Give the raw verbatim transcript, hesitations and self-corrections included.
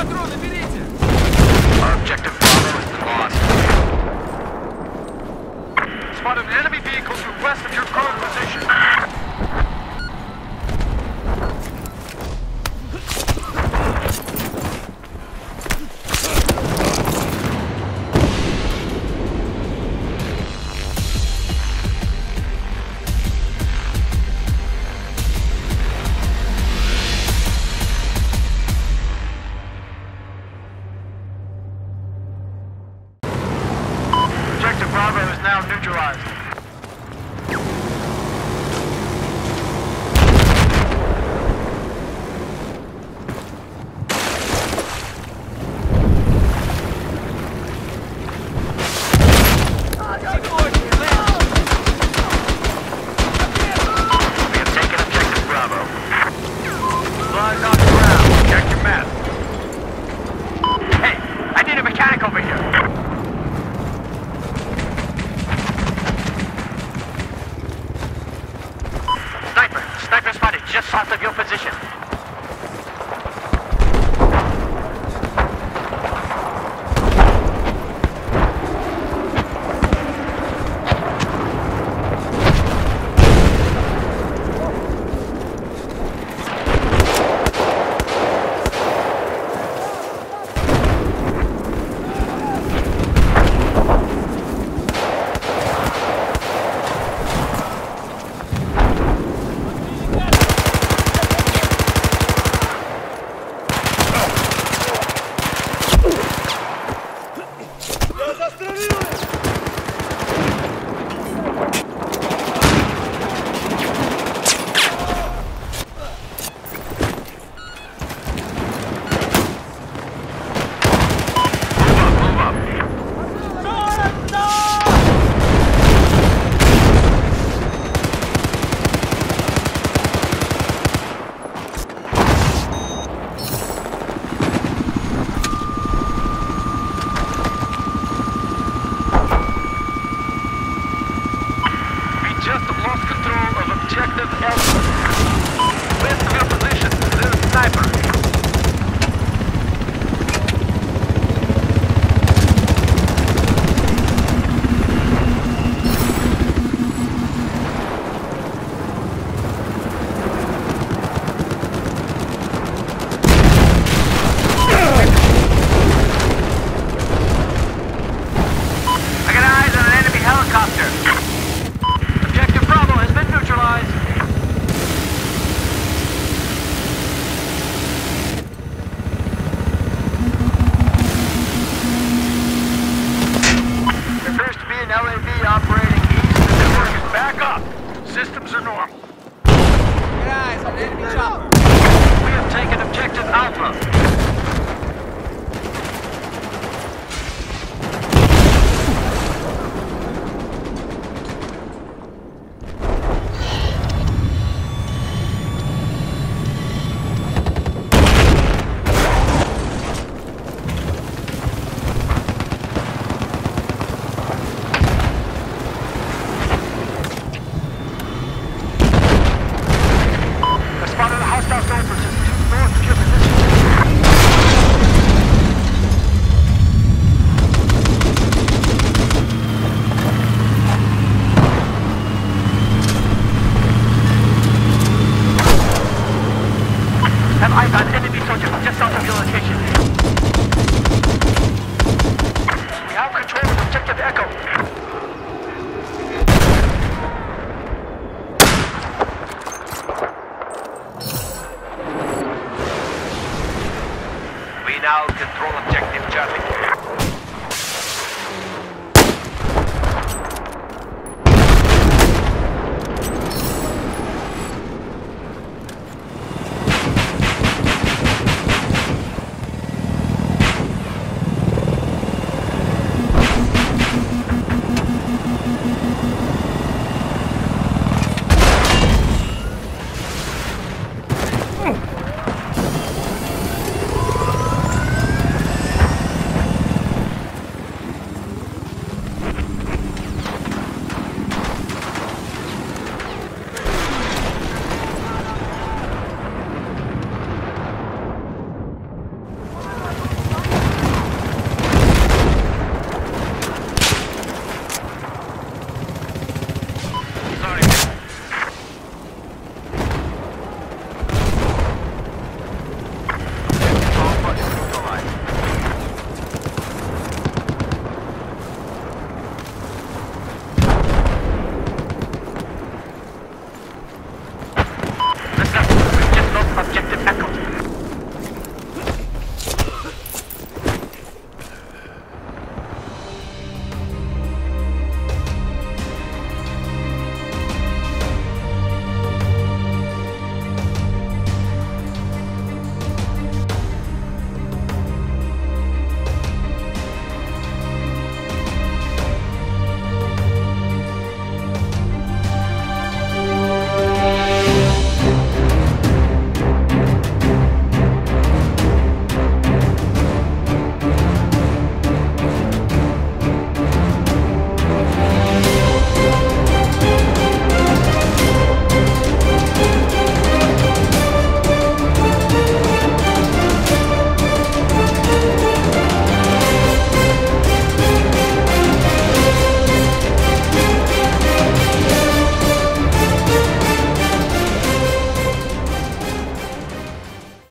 Патроны берите! Our objective Bravo has been lost. Spotted an enemy vehicle to west of your current position. Objective Bravo is now neutralized. We have taken Objective Bravo. Flies off the ground. Check your map. Hey, I need a mechanic over here. Sniper! Sniper spotted just south of your position. Just lost control of Objective Alpha. West of your position, there's a sniper. I got eyes on an enemy helicopter. Objective Bravo has been neutralized. There appears to be an L A V operating east. The network is back up. Systems are normal. Get eyes on enemy chopper! We have taken Objective Alpha. I spotted a hostile soldier just due north of your position. Have eyes on enemy soldiers just south of your location. We have control of Objective Echo. We now control Objective Charlie.